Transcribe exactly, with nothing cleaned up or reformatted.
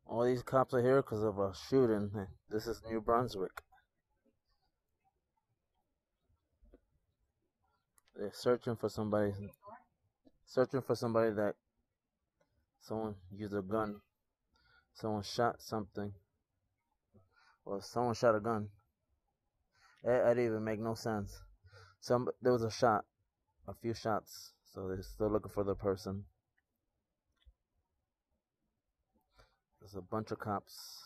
All these cops are here because of a shooting. This is New Brunswick. They're searching for somebody. Searching for somebody that someone used a gun. Someone shot something. Well, someone shot a gun. That, that didn't even make no sense. Some there was a shot, a few shots. So they're still looking for the person. There's a bunch of cops.